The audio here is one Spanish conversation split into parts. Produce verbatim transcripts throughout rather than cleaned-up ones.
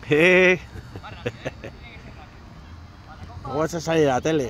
¡Eh! ¿Cómo vas a salir a la tele?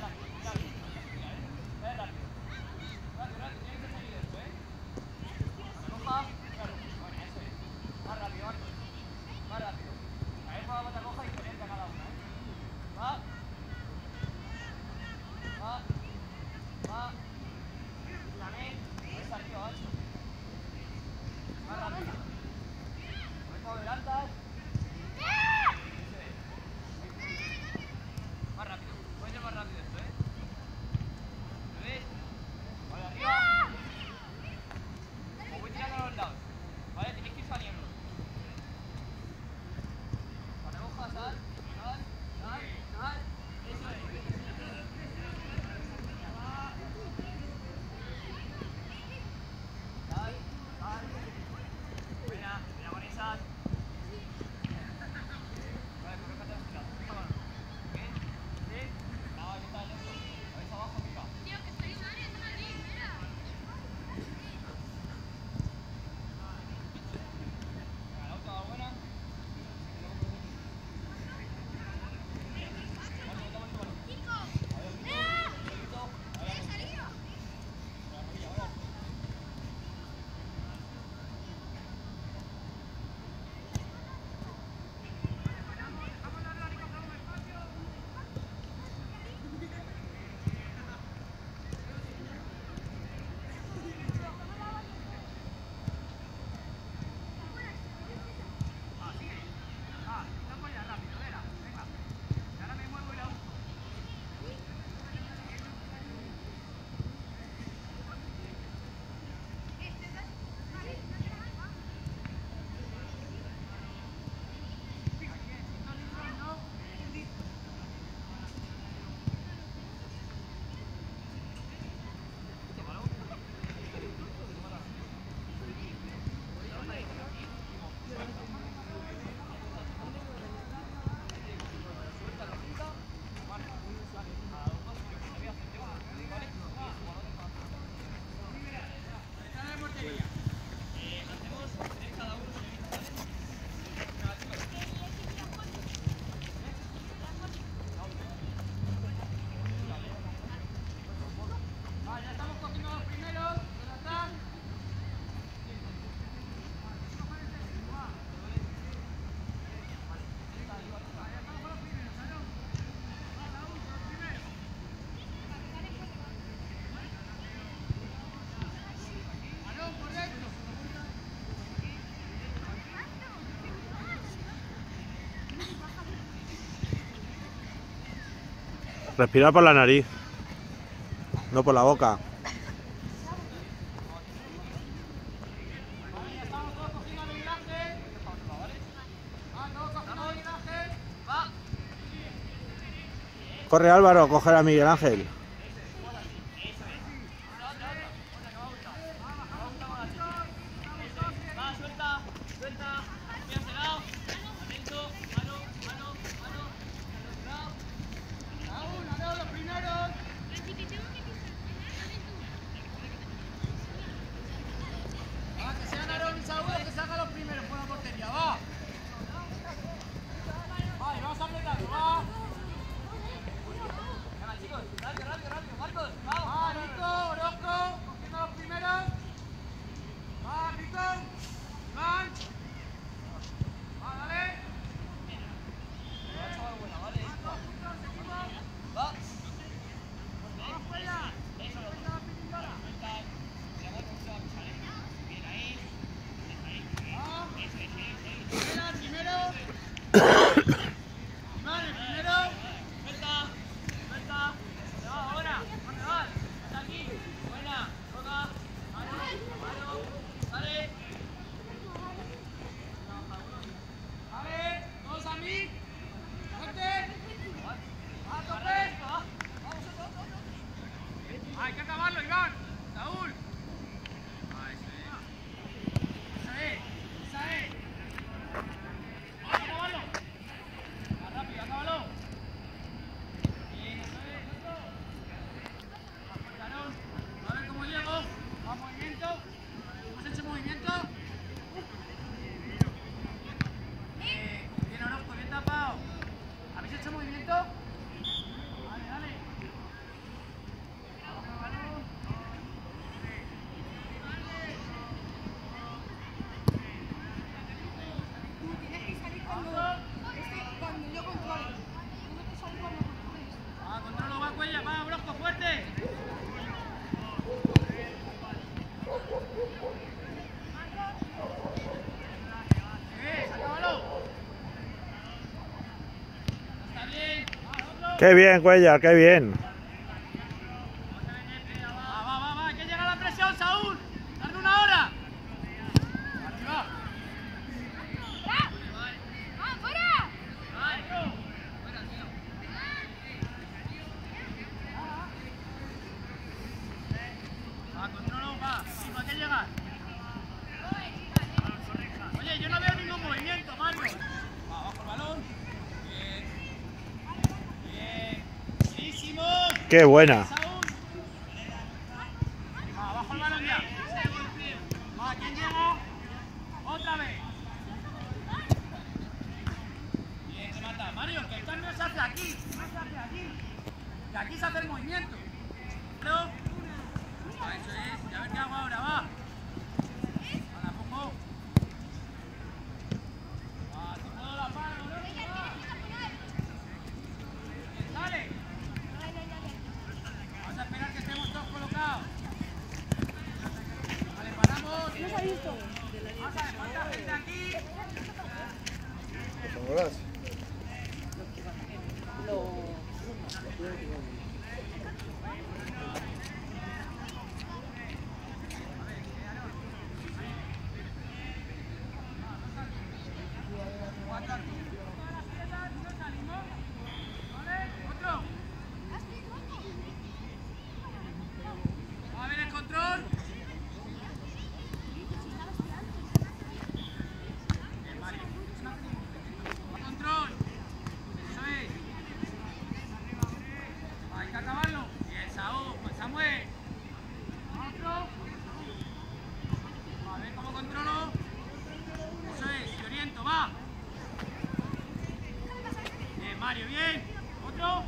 Respirar por la nariz, no por la boca. Corre Álvaro a coger a Miguel Ángel. Qué bien, Cuellar, qué bien. Va, va, va, va, que llega la presión, Saúl. Darle una hora. Arriba. ¡Ah, fuera! Va, controlo, va. Hijo, hay que llegar. Oye, yo no veo ningún movimiento, Mario. Va, bajo el balón. Bien. Bien. Buenísimo. Qué buena. Va, bajo el balón ya. Va, ¿quién llega? Otra vez. Bien, se mata. Mario, que el cambio se hace aquí. No se hace aquí. Que aquí se hace el movimiento. ¿No? Va, eso es. Ya ver qué hago ahora, va. Va, la pongo. Va, te puedo la mano, ¿no? Dale. Vamos a esperar que estemos todos colocados. Vale, paramos. No se ha visto. Vamos a ver, ¿cuánta gente aquí? Otro. Va a ver el control. Bien, Mario. Control. Eso es. Va, hay que acabarlo. Bien, Saúl. Pues Samuel. Otro. Va a ver cómo controlo. Eso es. Y oriento. Va. Bien, Mario. Bien. Otro.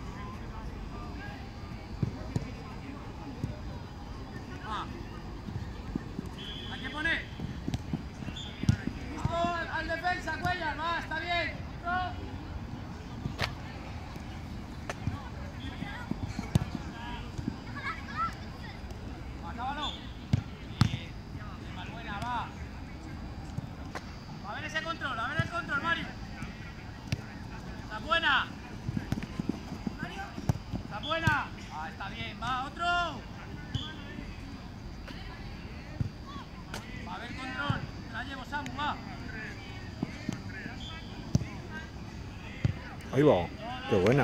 Va. Hay que poner. Listo al, al defensa, Cuellar. Va, está bien. Otro. Acábalo. Bien. Bien, Malbuena, va. Va a ver ese control, a ver el control, Mario. Está buena. Está buena. Ah, está bien. Va, otro. Va a ver control. La llevo, Samu, va. Ahí va. Qué buena.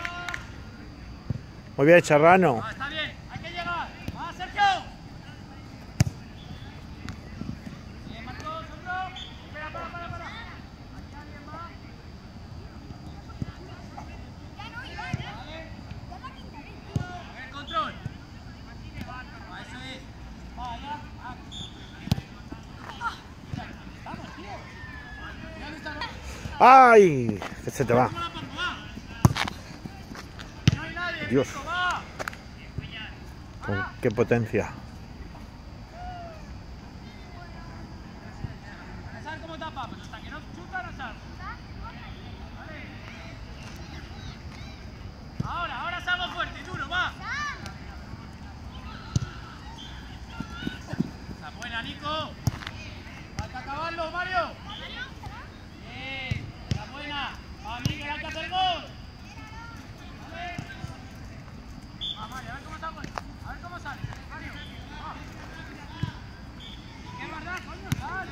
Muy bien, Charrano. Ah, está bien. Hay que llegar. Va, Sergio. Bien, Marcos, otro. Espera, para, para, para. Aquí alguien va. Vale. A ver, control. Va, eso es. Va, ya. Ah. Vamos, tío. Ya no está. ¡Ay! Que se te va. ¿Cómo la pongo? Va. No hay nadie. Dios. Pico, va. Con qué potencia. ¿Sabes cómo tapa? Pues hasta que no chuta, no sale. Vale. Ahora, ahora salgo fuerte y duro, va. Está buena, Nico. Falta acabarlo, Mario. Bien, está buena. Va, Miguel, hay que hacer gol. Vale. Va, Mario, a ver cómo sale. A ver cómo sale. Mario. Va. ¿Qué verdad, coño? Sal.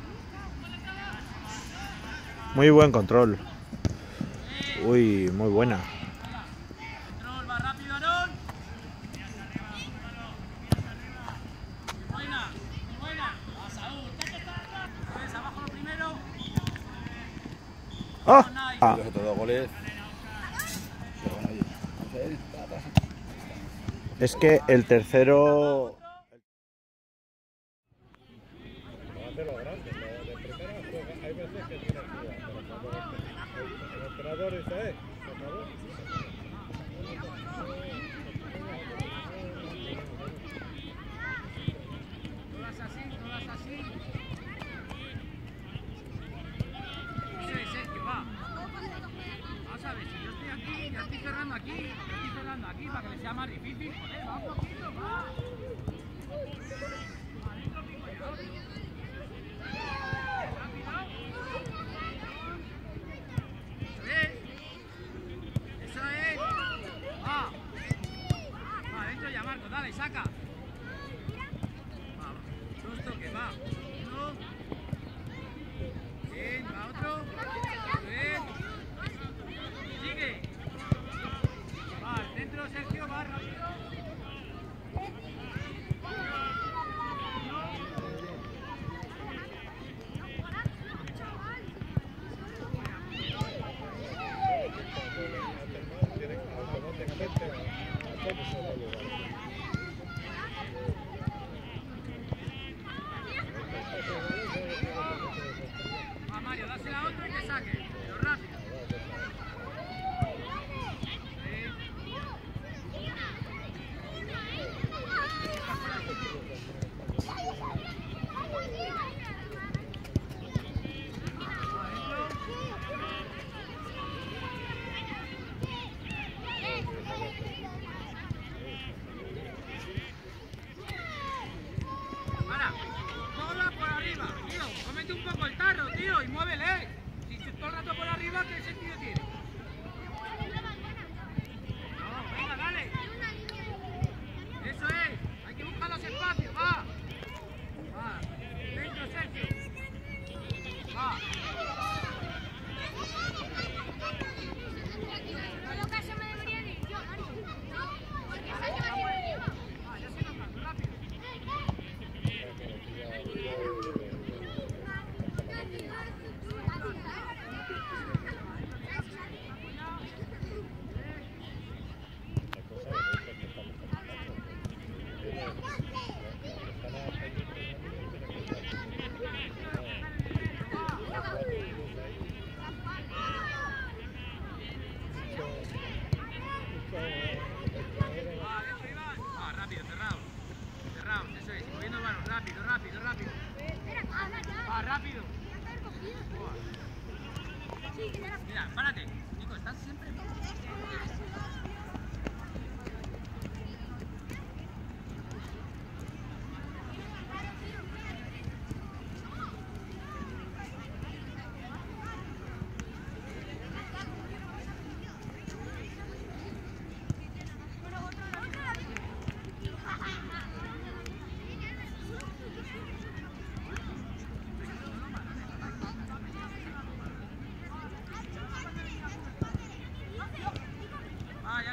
Muy buen control. Uy, muy buena. Control, va rápido, Aarón. Buena, muy buena. A Saúl, ¿qué que está atrás? Pues abajo lo primero. ¡Ah! Ah. Los otros dos goles. Es que el tercero... El operador ese es. ¿Se acabó? Todas así, todas así. Eso es, Sergio, va. Vamos a ver, si yo estoy aquí, ya estoy cerrando aquí, ya estoy cerrando aquí para que le sea más difícil. Joder, va un poquito, va. Adentro pico ya. Rápido. Eso es. Eso es. Va. Va, adentro ya, Marco, dale, saca. Va, dos toques, va. Uno. Bien, va otro. Bien. Sigue. Va, dentro Sergio, va rápido. Va, Mario, dásela a otro y que saque, pero rápido. Para, toda por arriba, tío, cómete un poco el tarro, tío, y muévele. Si todo el rato por arriba, ¿qué sentido tiene? No, venga, dale. Eso es, hay que buscar los espacios, va. Va, dentro Sergio. Va. Todo caso me debería ir yo, Mario. Porque Sergio va a ir arriba. Va, ya se nos va, rápido. Va, dentro Iván. Va, rápido, cerrado. Cerrado, eso es, moviendo el balón, rápido, rápido, rápido. Va, rápido. Mira, párate. Nico, estás siempre. Va,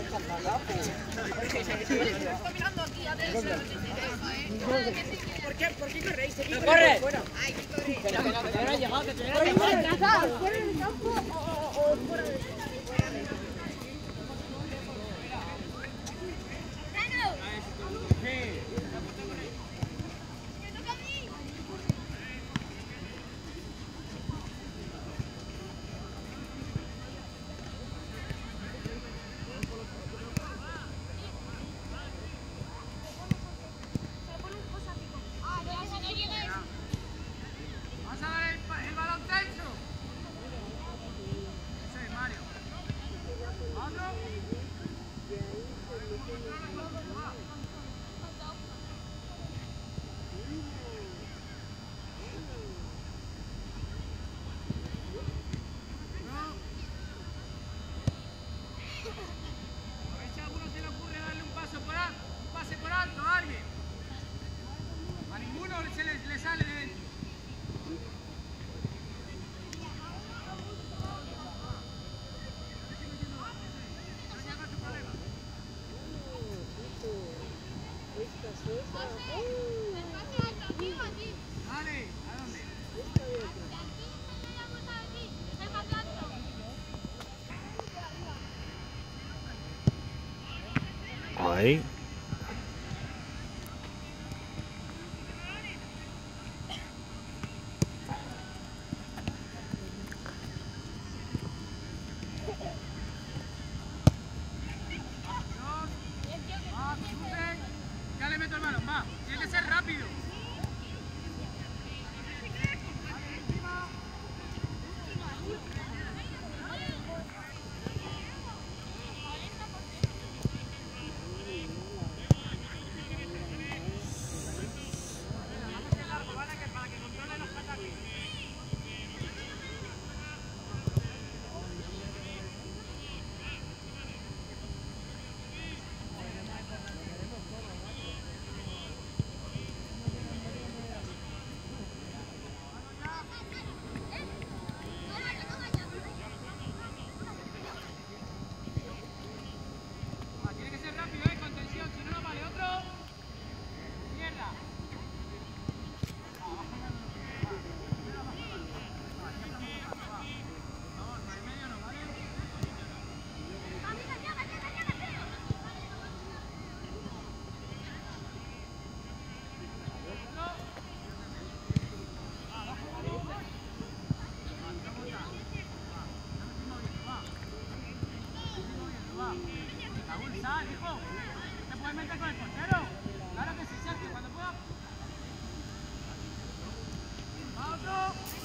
mirando aquí, a ver, ¿por qué? ¿Por qué corréis? ¡No corre! Ay, que corre. Pero que no, que te hubieras llegado, que te hubieras llegado. ¿Fuera del campo o fuera del campo? Vamos a dar el, el balón tenso. Ese es Mario. ¿Otro? A ver si a alguno se le ocurre darle un paso por alto, un pase por alto a alguien. A ninguno se le, le sale de dentro. Vale, ¿a dónde? Ahí. Va, sube. Ya le meto el balón, va. Tiene que ser rápido. Va, tiene que ser rápido, eh, con tensión, si no, no vale. Otro. Mierda. Raúl, sal, hijo. ¿Te puedes meter con el portero? Claro que sí, Sergio, cuando pueda. ¡Va, otro!